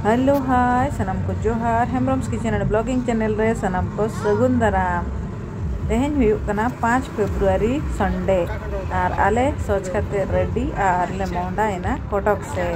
Hello hi सनम को जोहार हेम्ब्रम्स kitchen blogging channel रे सनम को सगुन दाराम तेहें हुयुक कना 5 फेब्रुआरी संडे और आले सोच करते रेडी और ले मोंडाइना कटक से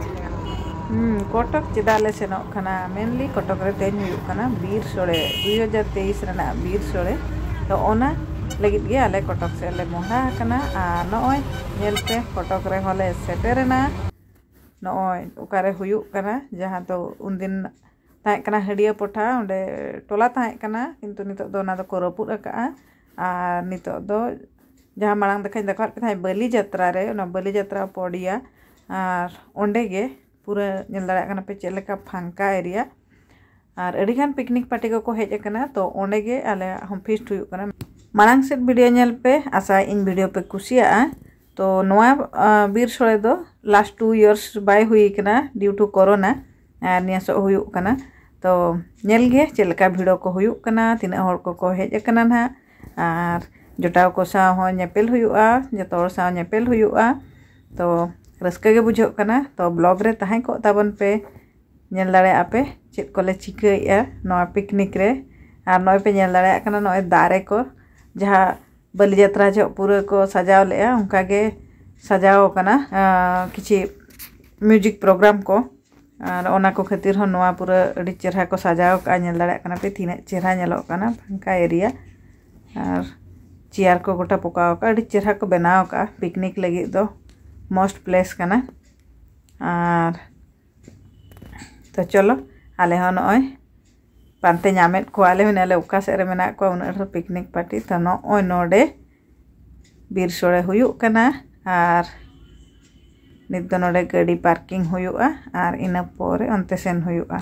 कटक चिदाले सेनो कना मेनली कटक रे तेहें हुयुक कना बीर सोड़े 2023 रना बीर सोड़े तो ओना लगित गे आले कटक से ले मोंडा कना आ नॉय नेलते कटक रे होले सेटेरना नॉय उकारे हुयुक कना जहाँ तो उन दिन ताहे कना हडिया पोठा ओंडे टोला ताहे कना किंतु नितो दो ना दो को रपुद अका आ नितो दो जहाँ मांग देखाई देखा ताहे बलि यात्रा रे ओना बलि यात्रा पड़िया और ओंडे गे पूरा नेल दाड़ा कना पे चेलेका फांका एरिया और अडिगान पिकनिक पार्टी को हेज कना तो ओंडे गे आले हम फिस्ट हुयुक कना मांग सेट वीडियो नेल पे आशा इन वीडियो पे कुसिया तो नवा बीर सोड़े दो लास्ट 2 years बाय हुई कना ड्यू टू कोरोना और नियासो हुयुक कना तो नेल गे चेलका भिड़ो को हुयुक कना तिना हर को हेज कना ना और जोटाव को सा हो नेपेल हुयुआ जतो हर सा नेपेल हुयुआ तो रस्का गे बुझो कना तो ब्लॉग रे ताहे को ताबन पे नेल दाड़े आपे चेत कोले चिकाइया नवा पिकनिक रे और नय पे नेल दाड़े कना नय दारे को जहाँ बलि यात्रा जो पूरा को सजाव ले उनका के सजाव कना किसी म्यूजिक प्रोग्राम को और ओना को खातिर हो नवा पूरा अड़ी चेहरा को सजाव का नेल दाड़ा कना पे तीन चेहरा नेलो कना फांका एरिया और चेयर को गोटा पकाव का अड़ी चेहरा को बनाव का पिकनिक लगी दो मोस्ट प्लेस कना और तो चलो आले हो नय पानते नामेद को आले हुनाले उका सेरे मेना को उन पिकनिक पार्टी तो नय नोडे बीर सोड़े हुयुक कना और नित दो नोडे गाड़ी पार्किंग हुयुआ और इना पोरे अंते सेन हुयुआ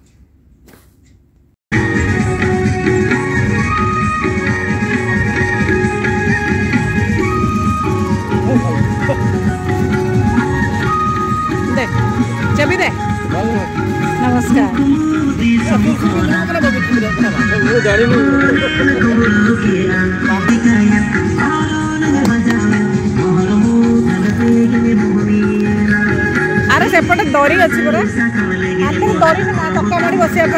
दे चाबी दे नमस्कार अरे सेपटे दरी अच्छी पूरा दरी ना टक्का मारी बसिया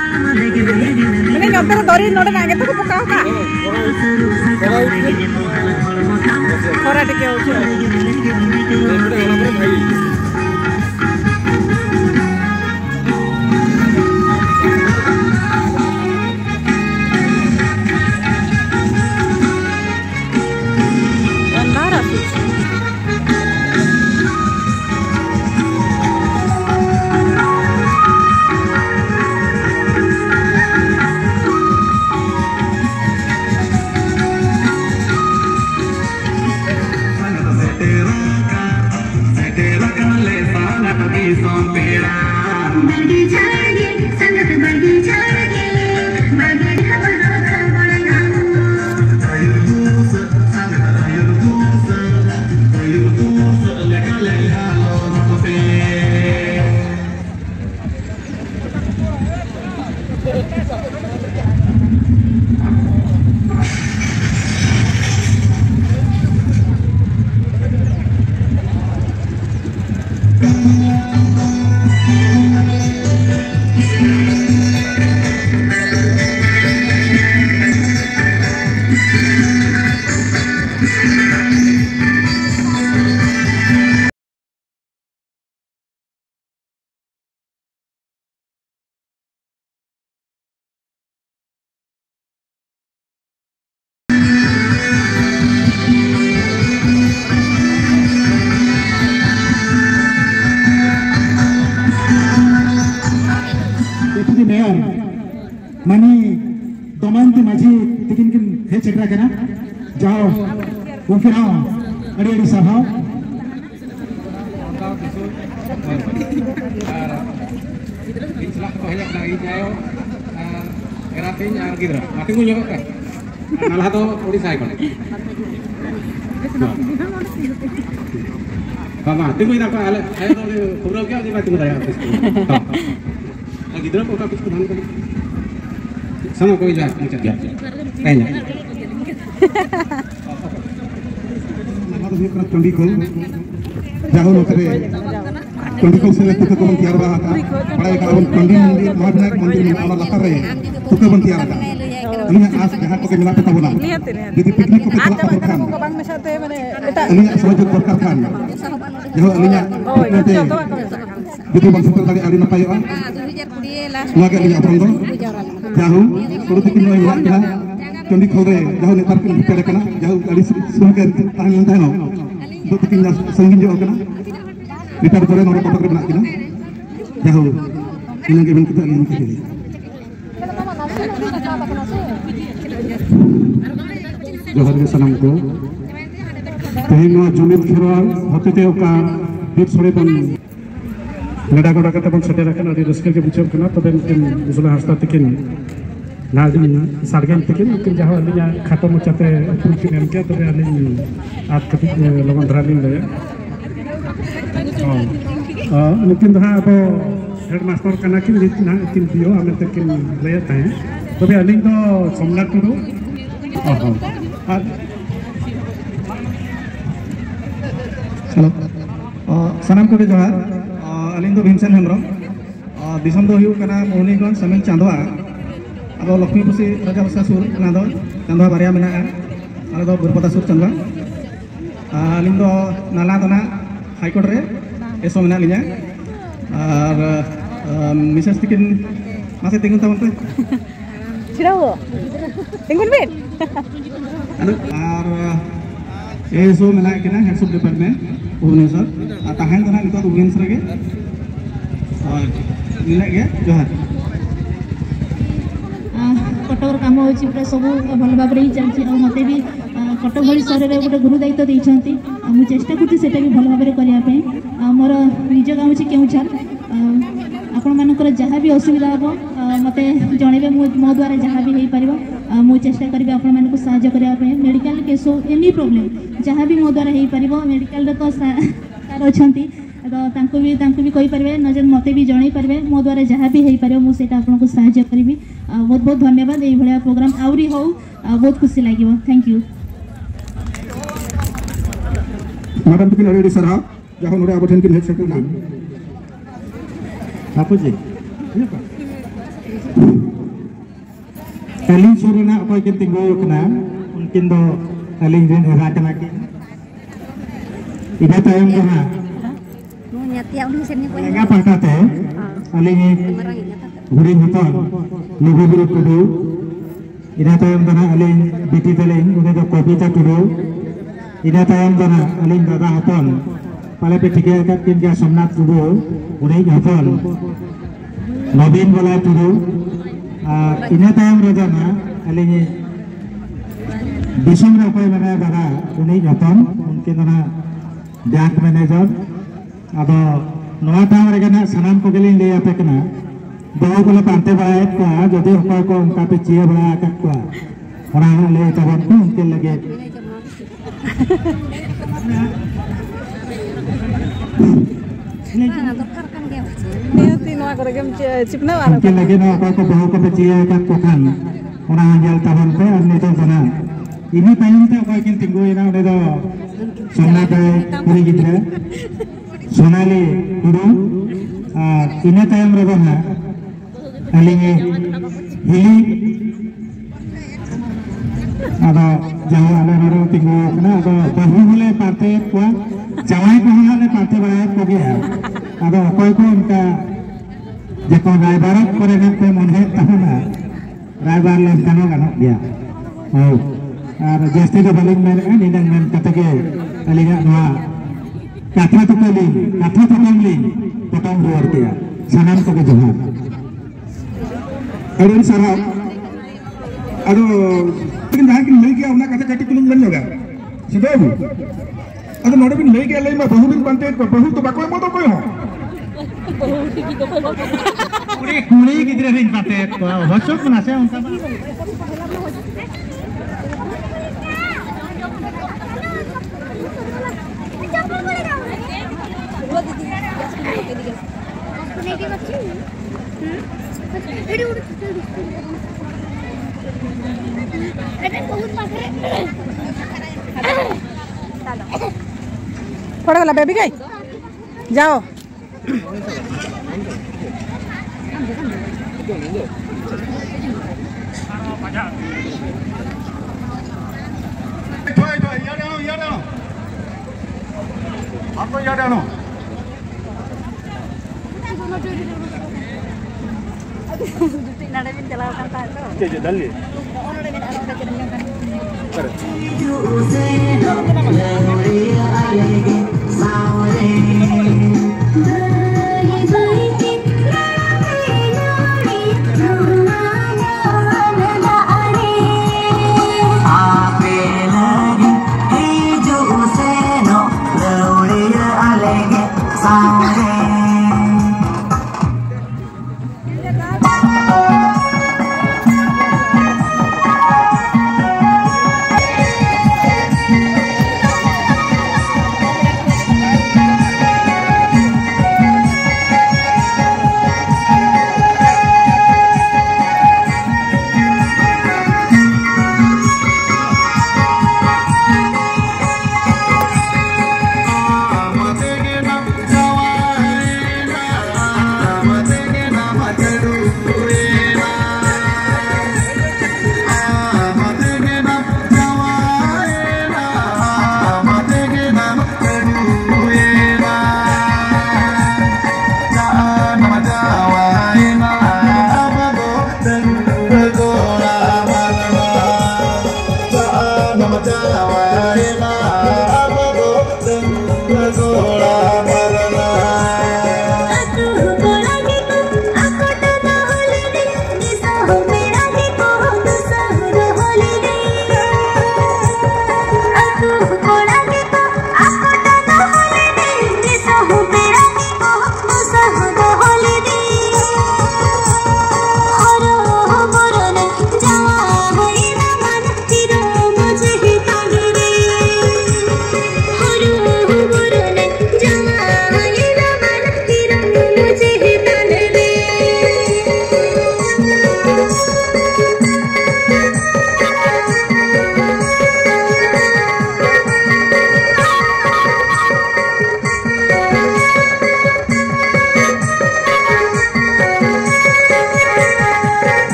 मैंने दरी नोटे ना तो पकाओ का खरा टिके मनी दमंती माझी तिकिन किन हे चक्रा कना जाओ उनके नाम अड़ी अड़ी सभाओ Islah ko hayag lagi jayo gratin ar gidra mati ko nyok ka nalah to odisai ko Mama tunggu ina ko ala ayo to khubro kya di mati ko daya gidra ko ka kuch ko dhan sama ko ila macam dia kayaknya nama to bukra tondi ko jauh lotre Chandigarh से तुके को बन तैयार रहा था बड़ा का पंडित मंदिर महाविनायक मंदिर में और लता रहे तुके बन तैयार था अलिया आज जहां को मिला पता बोला यदि पिकनिक को चला पर खान को बांग में साथे माने एटा अलिया सहयोग दरकार खान जो अलिया यदि बंसुकर kali ari napayo 2020 last lagi alia apron jauh suruh tikin noi wak kena condi khore jauh netar kin pere kena jauh ali sunken tahan tahan do tikin jas sangin jo kena netar pore nore kotak kena kena jauh ini ke ben kita ali nikah जोहर के सलाम को तेहन जुमित खेरवाल होते ओका बीच छोड़े बन गड़ा गड़ा कते बन सेटेर कना अडी रस्के के बुझब कना तबे किन उजला हस्ता तकिन नादी सारगन तकिन किन जहां अलिया खातो मचाते पुरकिन एमके तबे अली आज कति लगन धरालिन ले निकिन दहा अब हेड मास्टर कना किन ना किन दियो आमे तकिन ले ताए तबे अली तो सोमनाथ टुडू हेलो सनाम को जोहार अलिंग दो भीमसेन हेम्ब्रम दिसम दो हुयु कना मोहनीगंज समेल चांदवा अब लक्ष्मीपुसी राजाबसा सुर ना दो चांदवा बारिया मेना आले दो बुरपता सुर चांदवा अलिंग दो नाला दना हाईकोर्ट रे एसो मेना लिnya और मिसेस तिकिन मासे तिंगुन तावन पे Sirawo. Tingun bin. और एसो मेना किना हेड्स ऑफ डिपार्टमेंट भुवनेश्वर ताहेन दना नितो भुवनेश्वर गे और निना गे जोहार कटक काम होची पूरा सब भल भाव रे चलची और मते भी कटक भली शहर रे गोटे गुरु दायित्व दैछंती मु चेष्टा करती सेटा भी भल भाव रे करिया पे मोर निज गाँव छी केउछार आपण मानकर जहाँ भी असुविधा हम मते जणेबे मो द्वारा जहाँ भी हो पार मु चेष्टा करी आपण मानक साहाय्य करिया पे मेडिकल केस एनी प्रॉब्लम जहाँ भी मो द्वारा हो पार मेडिकल रे तो सर अछंती तो तांको भी कहि परबे नजर मते भी जणै परबे मो द्वारा जहाँ भी हो पार मु सेटा आपनको साहाय्य करी बहुत बहुत धन्यवाद ए भलिया प्रोग्राम आउरी हो बहुत खुशी लागिवो थैंक यू मैडम किन रेडी सर हा जहां नोरे आबथन किन हेड सेक्टर नाम बापू जी एलिंग सुरना अकोय किन तिंगो कना उनकिन दो एलिंग रेन एरा कना कि इबा तायम कना nyati udah sini punya enggak pakate एलिंग गुडी हतन लुगुबुरु टुडू इना तायम कना एलिंग बीटी तेलिंग उने दो कविता टुडू इना तायम कना एलिंग दादा हतन पाले पे ठीक है किन के सोमनाथ टुडू उने हतन नवीन बोला टुडू इना तायम रजना एलिंग दिसम रे कोई मने दादा उनी जतन उनके दना बैंक मैनेजर अब नवा टाइम रे गना सनाम को गेलिन ले आपे कना बहु बोले पांते बाय का जदि होय को उनका पे चिए बड़ा का को ओना ले तबन को उनके लगे Niati noa kore gem cipna ara. उनके लगे ना को बहु को पे चिए का को खान ओना जल तबन पे और नहीं तो जना ini टाइम ते कोई किन तिंगो इना उने दो सोना पे पूरी गिद्रे सोनाली कुडू ina टाइम रे बना अलिंगे हिली अब जहां आले नरो तिंगो कना अब बहु बोले पाते को जवाई को हले पाते बड़ा को गया अब कोई को उनका जेको रायबार करे न पे मनहे तहना रायबार ले तनो गनो गया ओ और जैसे जो बलिंग में निदंग में कतके अलिंगा नवा कथा तो कमली पटम रुआर किया सनाम को जोहार अरुण साहब अदो किन जहां किन लई गया उना कथा कटी कुलुम लन जोगा सिदोबु अदो नोडे बिन लई गया लई मा बहु बिन बनते बहु तो बाको मो तो कोई हो कुड़ी गिदरे बिन पाते हसो कुना से उनका पड़ गला बेबी गई जाओ Apa ya dah no? Jadi dalil. Saure